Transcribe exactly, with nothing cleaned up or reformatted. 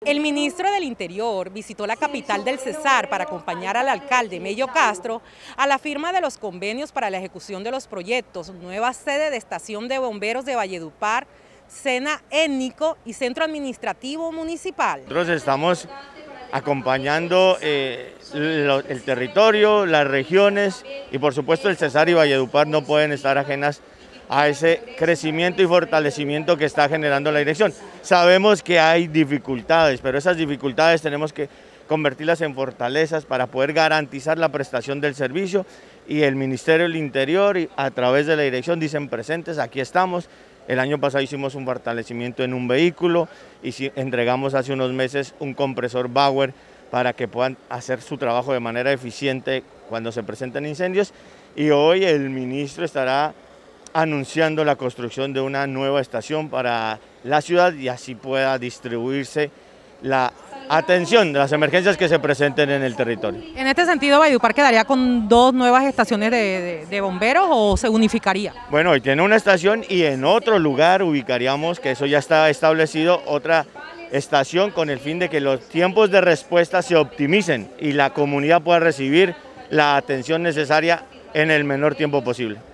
El ministro del Interior visitó la capital del Cesar para acompañar al alcalde Mello Castro a la firma de los convenios para la ejecución de los proyectos, nueva sede de estación de bomberos de Valledupar, SENA étnico y centro administrativo municipal. Nosotros estamos acompañando eh, lo, el territorio, las regiones y por supuesto el Cesar y Valledupar no pueden estar ajenas a ese crecimiento y fortalecimiento que está generando la dirección. Sabemos que hay dificultades, pero esas dificultades tenemos que convertirlas en fortalezas para poder garantizar la prestación del servicio, y el Ministerio del Interior a través de la dirección dicen presentes, aquí estamos. El año pasado hicimos un fortalecimiento en un vehículo y entregamos hace unos meses un compresor Bauer para que puedan hacer su trabajo de manera eficiente cuando se presenten incendios, y hoy el ministro estará anunciando la construcción de una nueva estación para la ciudad y así pueda distribuirse la atención de las emergencias que se presenten en el territorio. En este sentido, Valledupar quedaría con dos nuevas estaciones de, de, de bomberos o se unificaría. Bueno, hoy tiene una estación y en otro lugar ubicaríamos, que eso ya está establecido, otra estación con el fin de que los tiempos de respuesta se optimicen y la comunidad pueda recibir la atención necesaria en el menor tiempo posible.